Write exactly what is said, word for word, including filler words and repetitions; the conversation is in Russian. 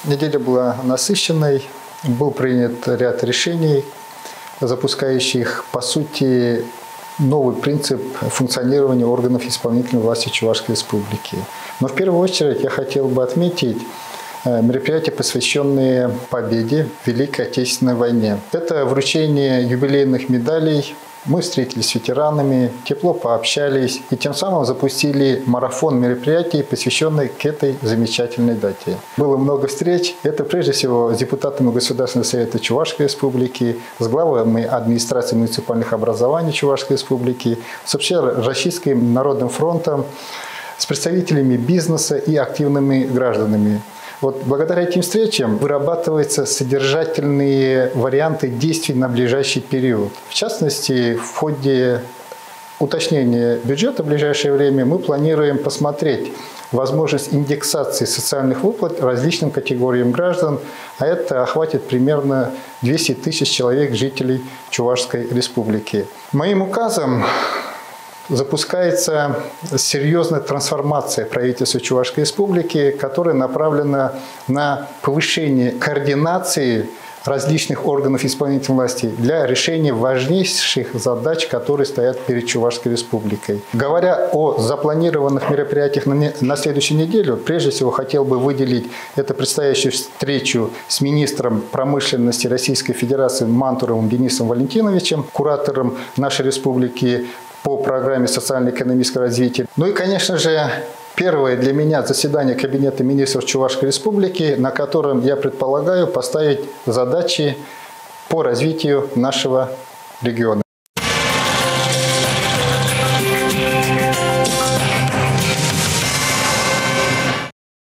Неделя была насыщенной, был принят ряд решений, запускающих, по сути, новый принцип функционирования органов исполнительной власти Чувашской Республики. Но в первую очередь я хотел бы отметить мероприятия, посвященные победе в Великой Отечественной войне. Это вручение юбилейных медалей. Мы встретились с ветеранами, тепло пообщались и тем самым запустили марафон мероприятий, посвященный к этой замечательной дате. Было много встреч. Это прежде всего с депутатами Государственного совета Чувашской Республики, с главами администрации муниципальных образований Чувашской Республики, с Общероссийским народным фронтом, с представителями бизнеса и активными гражданами. Вот благодаря этим встречам вырабатываются содержательные варианты действий на ближайший период. В частности, в ходе уточнения бюджета в ближайшее время мы планируем посмотреть возможность индексации социальных выплат различным категориям граждан, а это охватит примерно двести тысяч человек, жителей Чувашской Республики. Моим указом запускается серьезная трансформация правительства Чувашской Республики, которая направлена на повышение координации различных органов исполнительной власти для решения важнейших задач, которые стоят перед Чувашской Республикой. Говоря о запланированных мероприятиях на следующую неделю, прежде всего хотел бы выделить это предстоящую встречу с министром промышленности Российской Федерации Мантуровым Денисом Валентиновичем, куратором нашей республики по программе социально-экономического развития. Ну и, конечно же, первое для меня заседание Кабинета министров Чувашской Республики, на котором я предполагаю поставить задачи по развитию нашего региона.